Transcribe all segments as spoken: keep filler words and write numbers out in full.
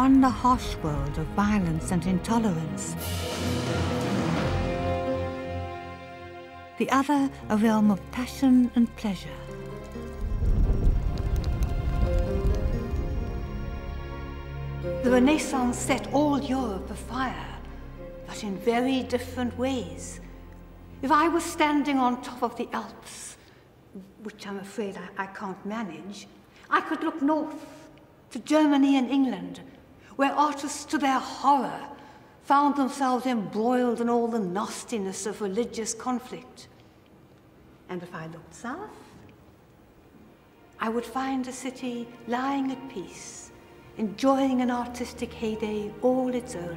one a harsh world of violence and intolerance, the other a realm of passion and pleasure. The Renaissance set all Europe afire, but in very different ways. If I was standing on top of the Alps, which I'm afraid I, I can't manage, I could look north to Germany and England, where artists, to their horror, found themselves embroiled in all the nastiness of religious conflict. And if I looked south, I would find a city lying at peace, enjoying an artistic heyday all its own.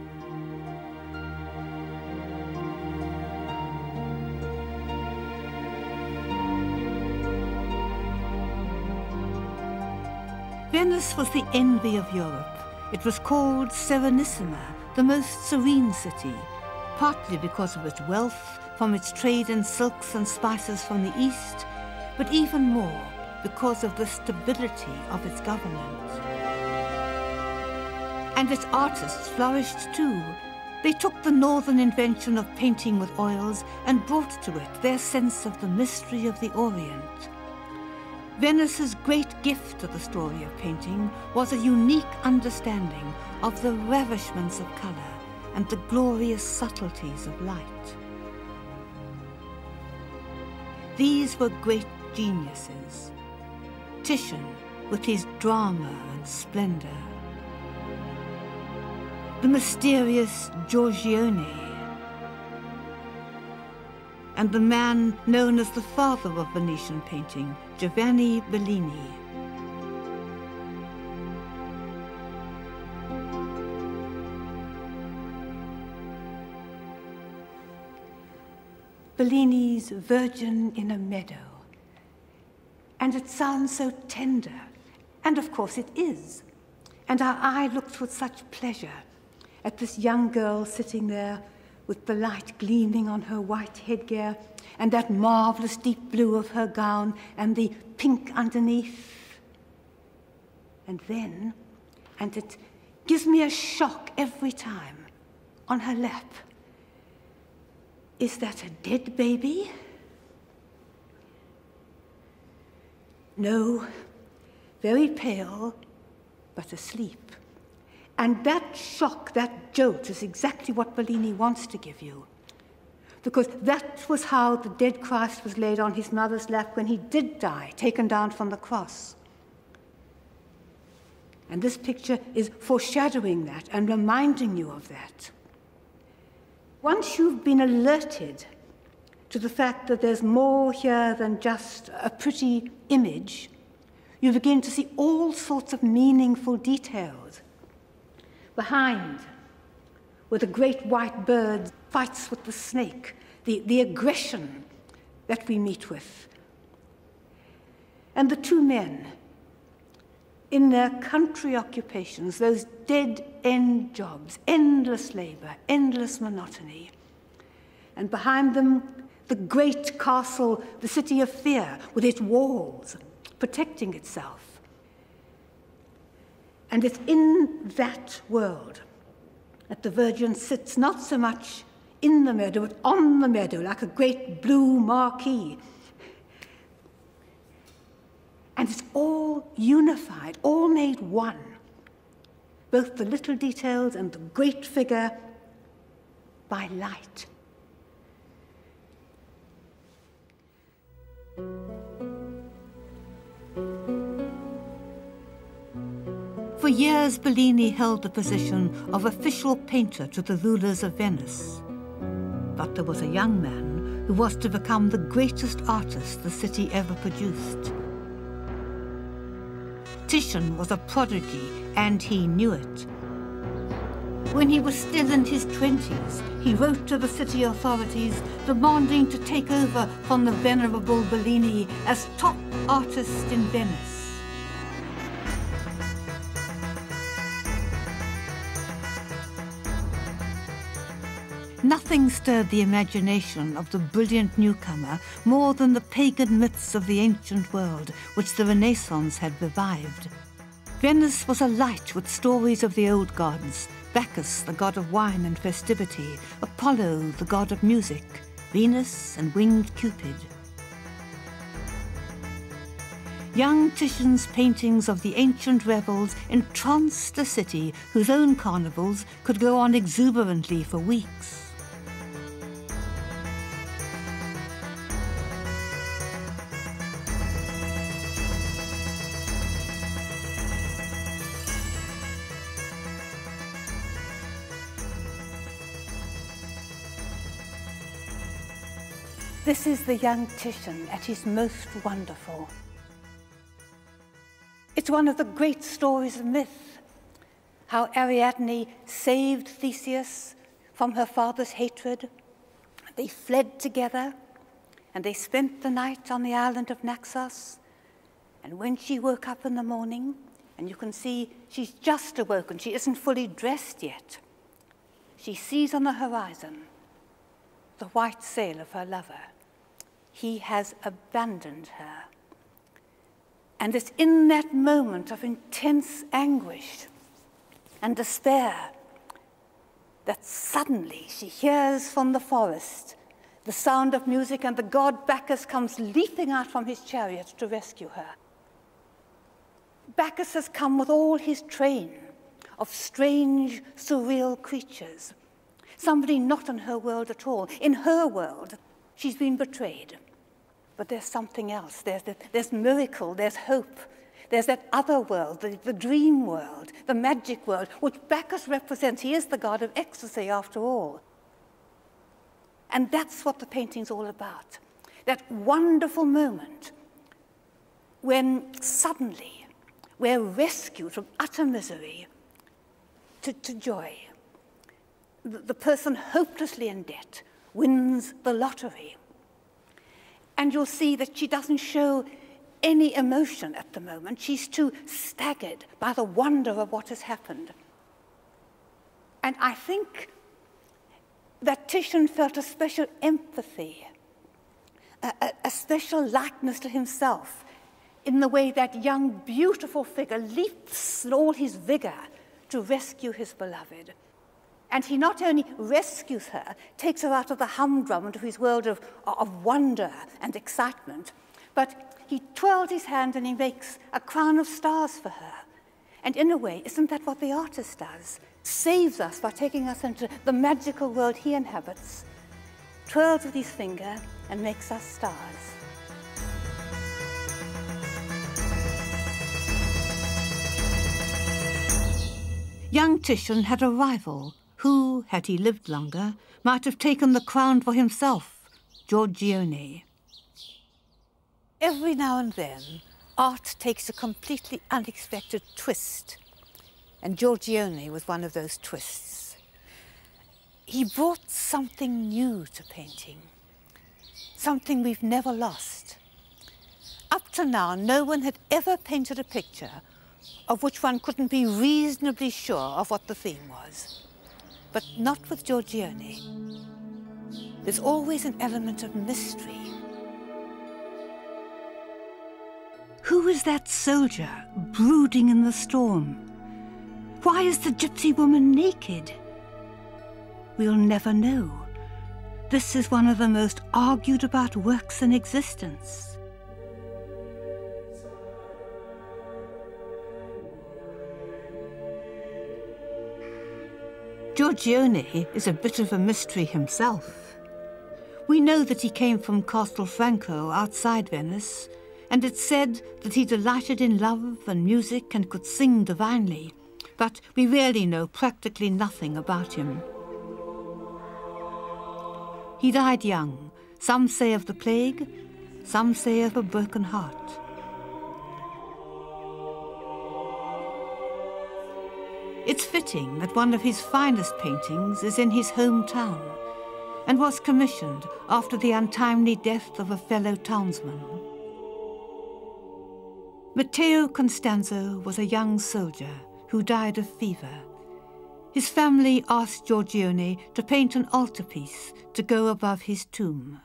Venice was the envy of Europe. It was called Serenissima, the most serene city, partly because of its wealth, from its trade in silks and spices from the east, but even more because of the stability of its government. And its artists flourished too. They took the northern invention of painting with oils and brought to it their sense of the mystery of the Orient. Venice's great gift to the story of painting was a unique understanding of the ravishments of color and the glorious subtleties of light. These were great geniuses. Titian, with his drama and splendor. The mysterious Giorgione, and the man known as the father of Venetian painting, Giovanni Bellini. Bellini's Virgin in a Meadow. And it sounds so tender, and of course it is. And our eye looks with such pleasure at this young girl sitting there with the light gleaming on her white headgear, and that marvelous deep blue of her gown, and the pink underneath. And then, and it gives me a shock every time, on her lap, is that a dead baby? No, very pale, but asleep. And that shock, that jolt, is exactly what Bellini wants to give you. Because that was how the dead Christ was laid on his mother's lap when he did die, taken down from the cross. And this picture is foreshadowing that and reminding you of that. Once you've been alerted to the fact that there's more here than just a pretty image, you begin to see all sorts of meaningful details. Behind, where the great white bird fights with the snake, the, the aggression that we meet with. And the two men, in their country occupations, those dead-end jobs, endless labor, endless monotony. And behind them, the great castle, the city of fear, with its walls, protecting itself. And it's in that world that the Virgin sits, not so much in the meadow, but on the meadow, like a great blue marquee. And it's all unified, all made one. Both the little details and the great figure by light. For years, Bellini held the position of official painter to the rulers of Venice. But there was a young man who was to become the greatest artist the city ever produced. Titian was a prodigy, and he knew it. When he was still in his twenties, he wrote to the city authorities demanding to take over from the venerable Bellini as top artist in Venice. Nothing stirred the imagination of the brilliant newcomer more than the pagan myths of the ancient world, which the Renaissance had revived. Venice was alight with stories of the old gods: Bacchus, the god of wine and festivity; Apollo, the god of music; Venus and winged Cupid. Young Titian's paintings of the ancient revels entranced a city whose own carnivals could go on exuberantly for weeks. This is the young Titian at his most wonderful. It's one of the great stories of myth, how Ariadne saved Theseus from her father's hatred. They fled together, and they spent the night on the island of Naxos. And when she woke up in the morning, and you can see she's just awoken, she isn't fully dressed yet, she sees on the horizon the white sail of her lover. He has abandoned her. And it's in that moment of intense anguish and despair that suddenly she hears from the forest the sound of music, and the god Bacchus comes leaping out from his chariot to rescue her. Bacchus has come with all his train of strange, surreal creatures. Somebody not in her world at all. In her world, she's been betrayed. But there's something else. There's, the, there's miracle, there's hope. There's that other world, the, the dream world, the magic world, which Bacchus represents. He is the god of ecstasy, after all. And that's what the painting's all about. That wonderful moment when suddenly we're rescued from utter misery to, to joy. The, the person hopelessly in debt wins the lottery. And you'll see that she doesn't show any emotion at the moment. She's too staggered by the wonder of what has happened. And I think that Titian felt a special empathy, a, a, a special likeness to himself, in the way that young, beautiful figure leaps in all his vigor to rescue his beloved. And he not only rescues her, takes her out of the humdrum into his world of, of wonder and excitement, but he twirls his hand and he makes a crown of stars for her. And in a way, isn't that what the artist does? Saves us by taking us into the magical world he inhabits, twirls with his finger and makes us stars. Young Titian had a rival who, had he lived longer, might have taken the crown for himself, Giorgione. Every now and then, art takes a completely unexpected twist, and Giorgione was one of those twists. He brought something new to painting, something we've never lost. Up to now, no one had ever painted a picture of which one couldn't be reasonably sure of what the theme was. But not with Giorgione. There's always an element of mystery. Who is that soldier brooding in the storm? Why is the gypsy woman naked? We'll never know. This is one of the most argued about works in existence. Giorgione is a bit of a mystery himself. We know that he came from Castel Franco outside Venice, and it's said that he delighted in love and music and could sing divinely, but we really know practically nothing about him. He died young. Some say of the plague, some say of a broken heart. It's fitting that one of his finest paintings is in his hometown and was commissioned after the untimely death of a fellow townsman. Matteo Costanzo was a young soldier who died of fever. His family asked Giorgione to paint an altarpiece to go above his tomb.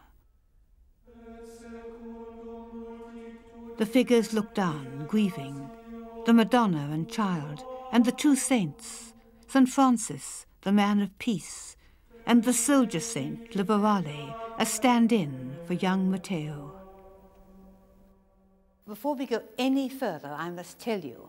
The figures look down, grieving. the Madonna and Child, and the two saints, Saint Francis, the man of peace, and the soldier saint, Liberale, a stand-in for young Matteo. Before we go any further, I must tell you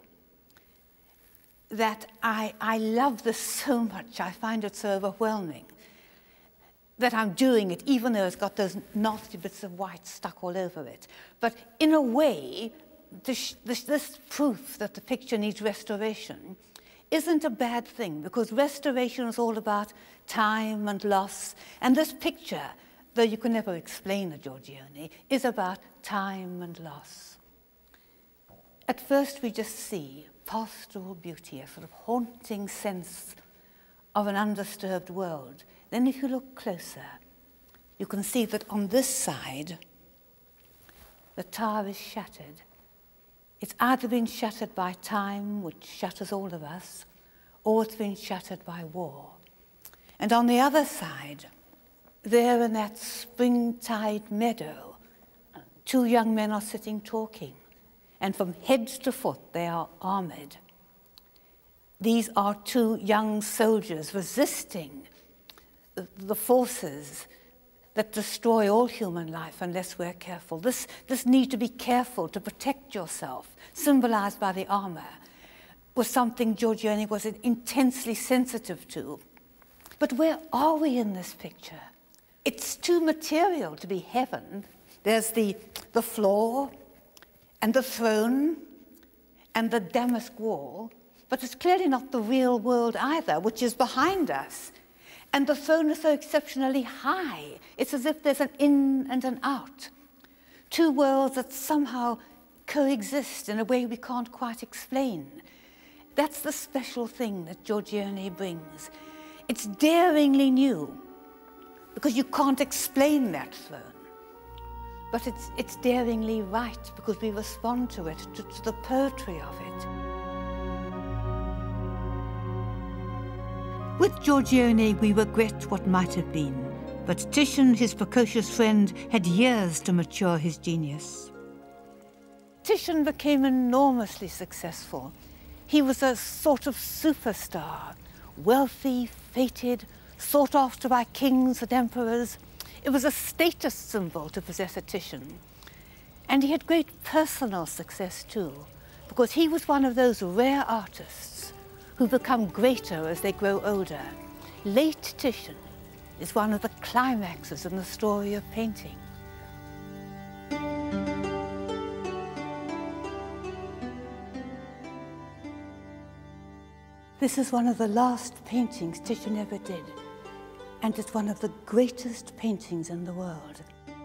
that I, I love this so much, I find it so overwhelming, that I'm doing it, even though it's got those nasty bits of white stuck all over it. But in a way, this, this, this proof that the picture needs restoration isn't a bad thing, because restoration is all about time and loss, and this picture, though you can never explain a Giorgione, is about time and loss. At first we just see pastoral beauty, a sort of haunting sense of an undisturbed world. Then if you look closer, you can see that on this side, the tower is shattered. It's either been shattered by time, which shatters all of us, or it's been shattered by war. And on the other side, there in that springtide meadow, two young men are sitting talking, and from head to foot they are armored. These are two young soldiers resisting the forces that destroy all human life unless we're careful. This, this need to be careful, to protect yourself, symbolized by the armor, was something Giorgione was intensely sensitive to. But where are we in this picture? It's too material to be heaven. There's the, the floor and the throne and the damask wall, but it's clearly not the real world either, which is behind us. And the throne is so exceptionally high. It's as if there's an in and an out. Two worlds that somehow coexist in a way we can't quite explain. That's the special thing that Giorgione brings. It's daringly new, because you can't explain that throne. But it's, it's daringly right, because we respond to it, to, to the poetry of it. With Giorgione, we regret what might have been, but Titian, his precocious friend, had years to mature his genius. Titian became enormously successful. He was a sort of superstar, wealthy, fated, sought after by kings and emperors. It was a status symbol to possess a Titian. And he had great personal success too, because he was one of those rare artists who become greater as they grow older. Late Titian is one of the climaxes in the story of painting. This is one of the last paintings Titian ever did, and it's one of the greatest paintings in the world.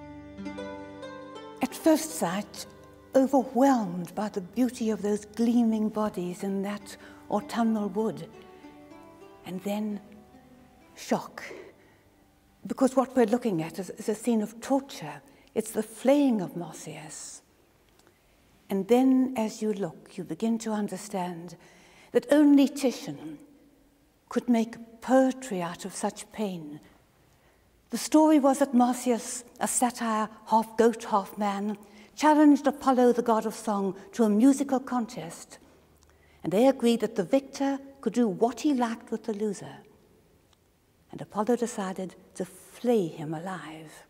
At first sight, overwhelmed by the beauty of those gleaming bodies in that autumnal wood, and then shock, because what we're looking at is, is a scene of torture. It's the flaying of Marsyas. And then as you look, you begin to understand that only Titian could make poetry out of such pain. The story was that Marsyas, a satyr, half goat, half man, challenged Apollo, the god of song, to a musical contest, and they agreed that the victor could do what he liked with the loser. And Apollo decided to flay him alive.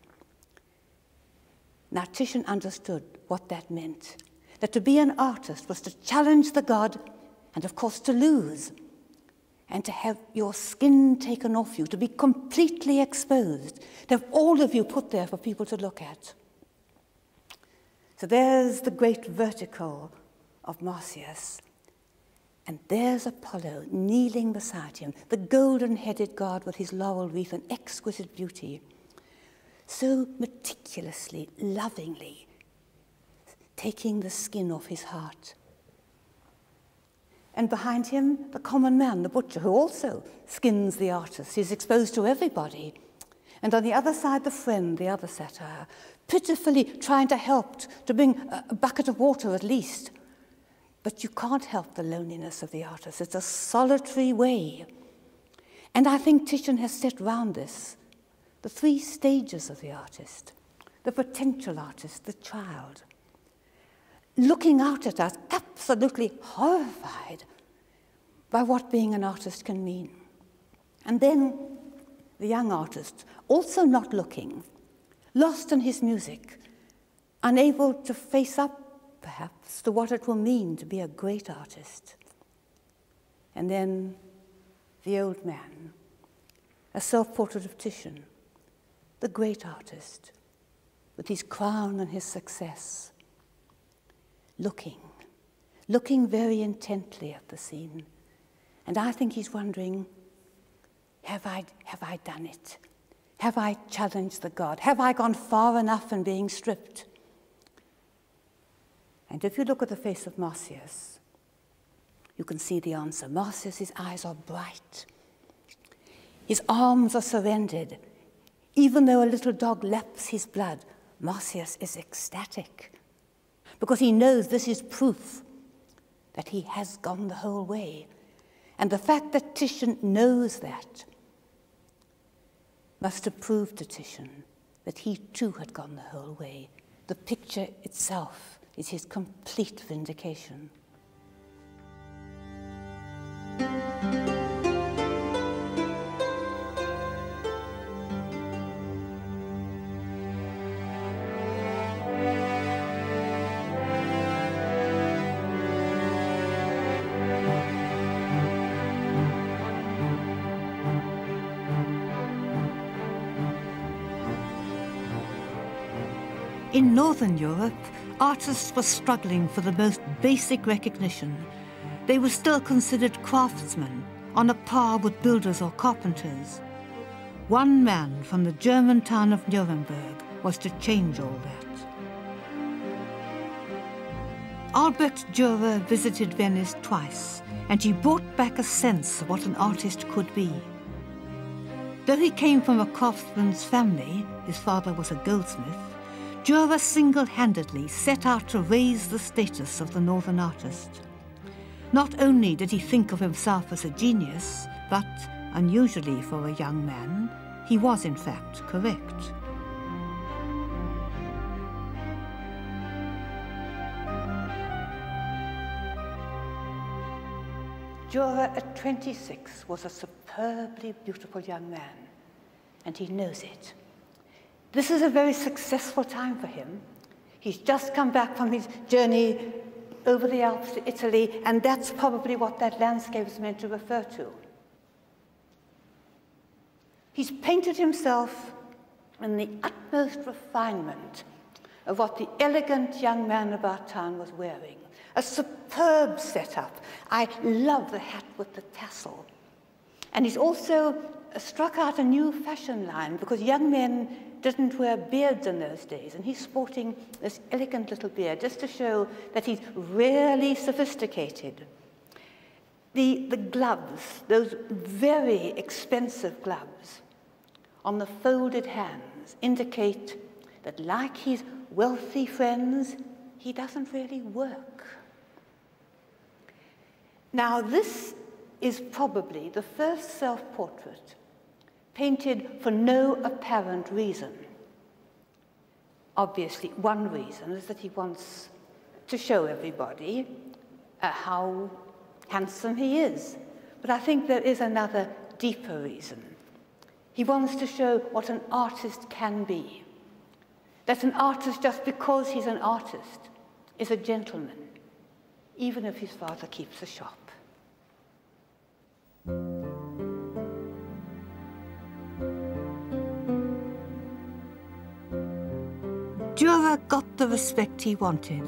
Now Titian understood what that meant, that to be an artist was to challenge the god, and of course to lose, and to have your skin taken off you, to be completely exposed, to have all of you put there for people to look at. So there's the great vertical of Marsyas, and there's Apollo kneeling beside him, the golden-headed god with his laurel wreath and exquisite beauty, so meticulously, lovingly taking the skin off his heart. And behind him, the common man, the butcher, who also skins the artist. He's exposed to everybody. And on the other side, the friend, the other satyr, pitifully trying to help, to bring a bucket of water at least. But you can't help the loneliness of the artist. It's a solitary way. And I think Titian has set round this the three stages of the artist, the potential artist, the child. looking out at us, absolutely horrified by what being an artist can mean. And then the young artist, also not looking, lost in his music, unable to face up, perhaps, to what it will mean to be a great artist. And then the old man, a self-portrait of Titian, the great artist, with his crown and his success, looking, looking very intently at the scene. And I think he's wondering, have I, have I done it? Have I challenged the god? Have I gone far enough in being stripped? And if you look at the face of Marsyas, you can see the answer. Marsyas' eyes are bright. His arms are surrendered. Even though a little dog laps his blood, Marsyas is ecstatic, because he knows this is proof that he has gone the whole way. And the fact that Titian knows that must have proved to Titian that he too had gone the whole way. The picture itself is his complete vindication. In Northern Europe, artists were struggling for the most basic recognition. They were still considered craftsmen, on a par with builders or carpenters. One man from the German town of Nuremberg was to change all that. Albrecht Dürer visited Venice twice, and he brought back a sense of what an artist could be. Though he came from a craftsman's family, his father was a goldsmith, Dürer single-handedly set out to raise the status of the Northern artist. Not only did he think of himself as a genius, but, unusually for a young man, he was in fact correct. Dürer at twenty-six was a superbly beautiful young man, and he knows it. This is a very successful time for him. He's just come back from his journey over the Alps to Italy, and that's probably what that landscape is meant to refer to. He's painted himself in the utmost refinement of what the elegant young man of our town was wearing. A superb setup. I love the hat with the tassel. And he's also struck out a new fashion line, because young men didn't wear beards in those days, and he's sporting this elegant little beard just to show that he's really sophisticated. The, the gloves, those very expensive gloves on the folded hands, indicate that, like his wealthy friends, he doesn't really work. Now, this is probably the first self-portrait painted for no apparent reason. Obviously, one reason is that he wants to show everybody uh, how handsome he is. But I think there is another deeper reason. He wants to show what an artist can be. That an artist, just because he's an artist, is a gentleman, even if his father keeps a shop. Dürer got the respect he wanted.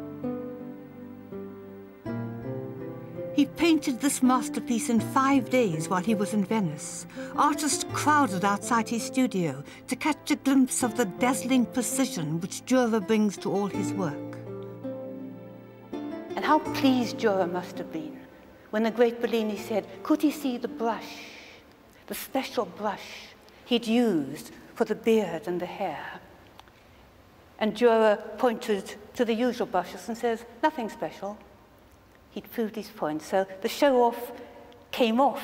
He painted this masterpiece in five days while he was in Venice. Artists crowded outside his studio to catch a glimpse of the dazzling precision which Dürer brings to all his work. And how pleased Dürer must have been when the great Bellini said, could he see the brush, the special brush he'd used for the beard and the hair? And Dürer pointed to the usual brushes and says, nothing special. He'd proved his point, so the show-off came off.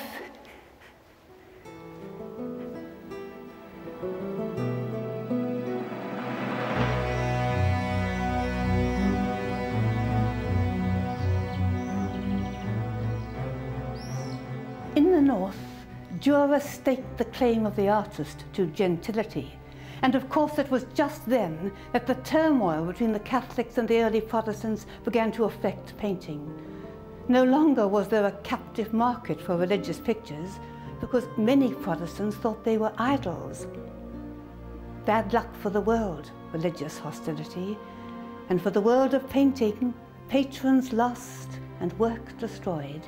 the north, Dürer staked the claim of the artist to gentility. And of course it was just then that the turmoil between the Catholics and the early Protestants began to affect painting. No longer was there a captive market for religious pictures, because many Protestants thought they were idols. Bad luck for the world, religious hostility, and for the world of painting, patrons lost and work destroyed.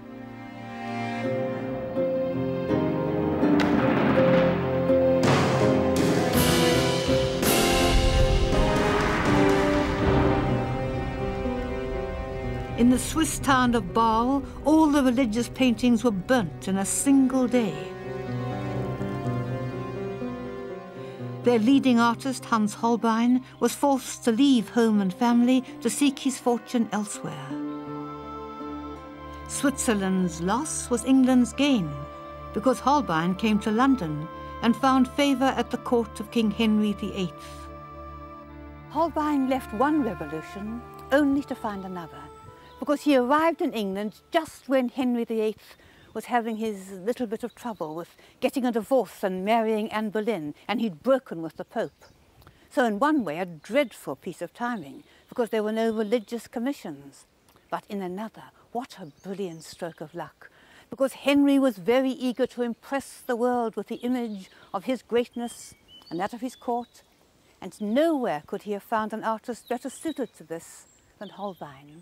In the Swiss town of Basel, all the religious paintings were burnt in a single day. Their leading artist, Hans Holbein, was forced to leave home and family to seek his fortune elsewhere. Switzerland's loss was England's gain, because Holbein came to London and found favour at the court of King Henry the eighth. Holbein left one revolution only to find another, because he arrived in England just when Henry the eighth was having his little bit of trouble with getting a divorce and marrying Anne Boleyn, and he'd broken with the Pope. So in one way, a dreadful piece of timing, because there were no religious commissions. But in another, what a brilliant stroke of luck, because Henry was very eager to impress the world with the image of his greatness and that of his court, and nowhere could he have found an artist better suited to this than Holbein.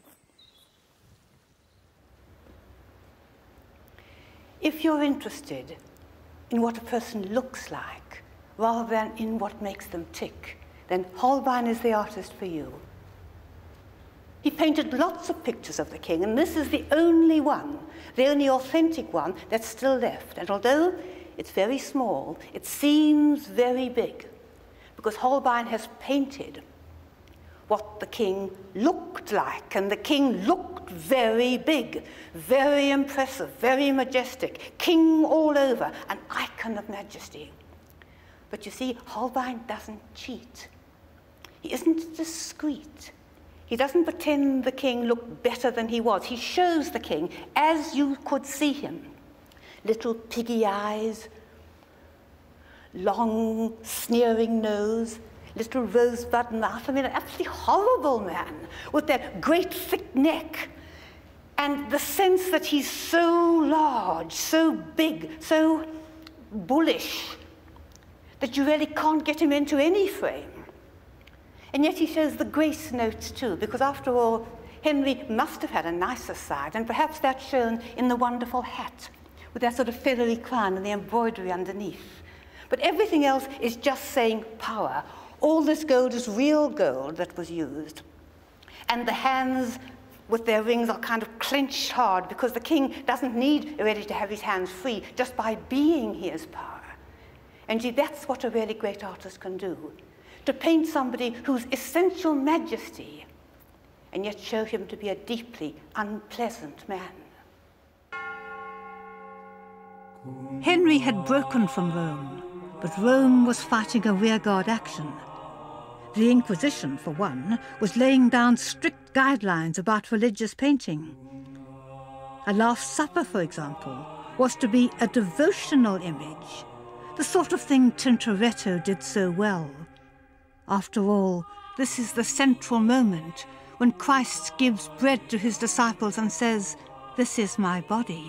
If you're interested in what a person looks like rather than in what makes them tick, then Holbein is the artist for you. He painted lots of pictures of the king, and this is the only one, the only authentic one that's still left. And although it's very small, it seems very big, because Holbein has painted what the king looked like, and the king looked very big, very impressive, very majestic, king all over, an icon of majesty. But you see, Holbein doesn't cheat. He isn't discreet. He doesn't pretend the king looked better than he was. He shows the king as you could see him. Little piggy eyes, long sneering nose, little rosebud mouth. I mean, an absolutely horrible man with that great thick neck. And the sense that he's so large, so big, so bullish, that you really can't get him into any frame. And yet he shows the grace notes too, because after all, Henry must have had a nicer side, and perhaps that's shown in the wonderful hat, with that sort of feathery crown and the embroidery underneath. But everything else is just saying power. All this gold is real gold that was used. And the hands with their rings are kind of clenched hard, because the king doesn't need really to have his hands free. Just by being he has power. And see, that's what a really great artist can do. To paint somebody whose essential majesty, and yet show him to be a deeply unpleasant man. Henry had broken from Rome, but Rome was fighting a rearguard action. The Inquisition, for one, was laying down strict guidelines about religious painting. A Last Supper, for example, was to be a devotional image, the sort of thing Tintoretto did so well. After all, this is the central moment when Christ gives bread to his disciples and says, "This is my body."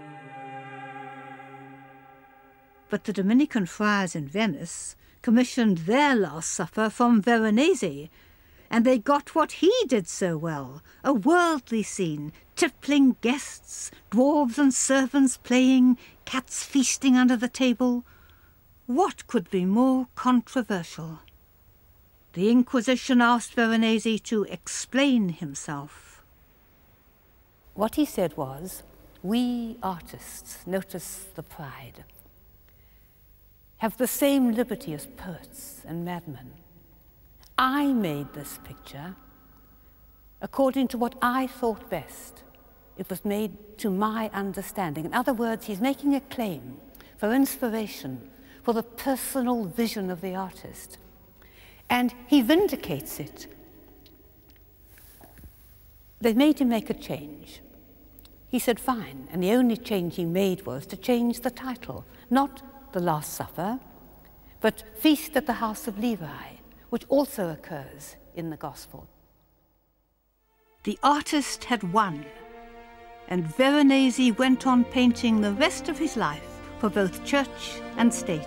But the Dominican friars in Venice commissioned their Last Supper from Veronese, and they got what he did so well, a worldly scene, tippling guests, dwarves and servants playing, cats feasting under the table. What could be more controversial? The Inquisition asked Veronese to explain himself. What he said was, we artists, notice the pride, have the same liberty as poets and madmen. I made this picture according to what I thought best. It was made to my understanding. In other words, he's making a claim for inspiration, for the personal vision of the artist. And he vindicates it. They made him make a change. He said fine, and the only change he made was to change the title, not The Last Supper, but Feast at the House of Levi, which also occurs in the Gospel. The artist had won, and Veronese went on painting the rest of his life for both church and state.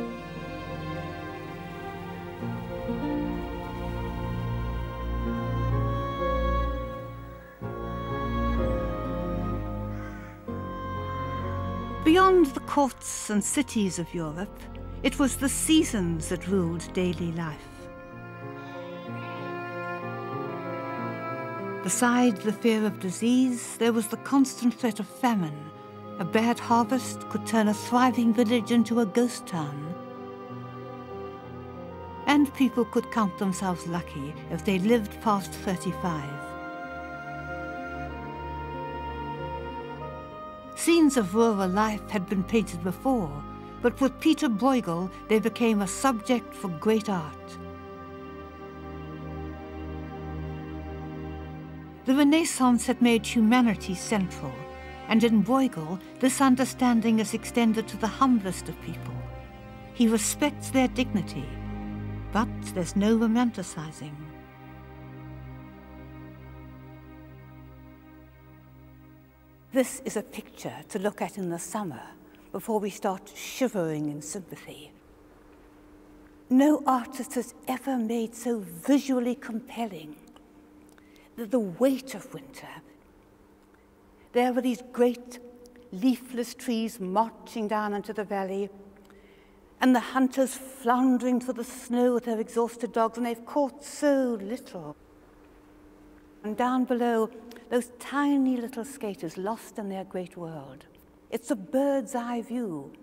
Beyond the courts and cities of Europe, it was the seasons that ruled daily life. Beside the fear of disease, there was the constant threat of famine. A bad harvest could turn a thriving village into a ghost town. And people could count themselves lucky if they lived past thirty-five. Scenes of rural life had been painted before, but with Peter Bruegel they became a subject for great art. The Renaissance had made humanity central, and in Bruegel this understanding is extended to the humblest of people. He respects their dignity, but there's no romanticizing. This is a picture to look at in the summer before we start shivering in sympathy. No artist has ever made so visually compelling the, the weight of winter. There were these great leafless trees marching down into the valley, and the hunters floundering through the snow with their exhausted dogs, and they've caught so little. And down below, those tiny little skaters lost in their great world. It's a bird's eye view,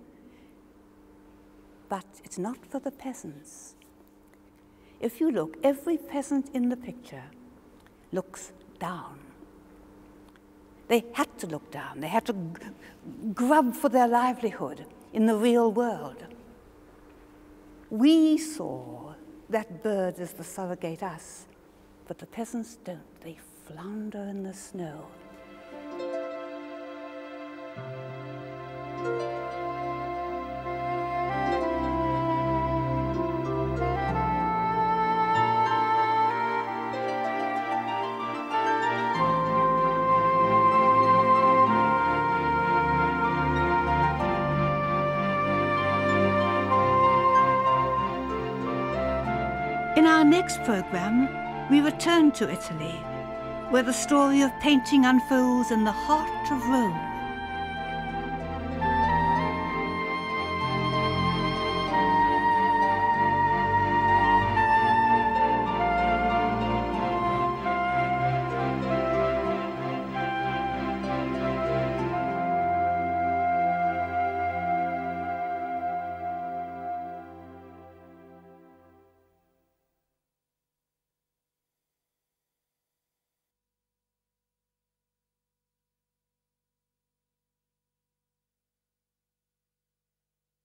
but it's not for the peasants. If you look, every peasant in the picture looks down. They had to look down. They had to g grub for their livelihood in the real world. We saw that bird as the surrogate us, but the peasants don't. They flounder in the snow. In our next program, we return to Italy, where the story of painting unfolds in the heart of Rome.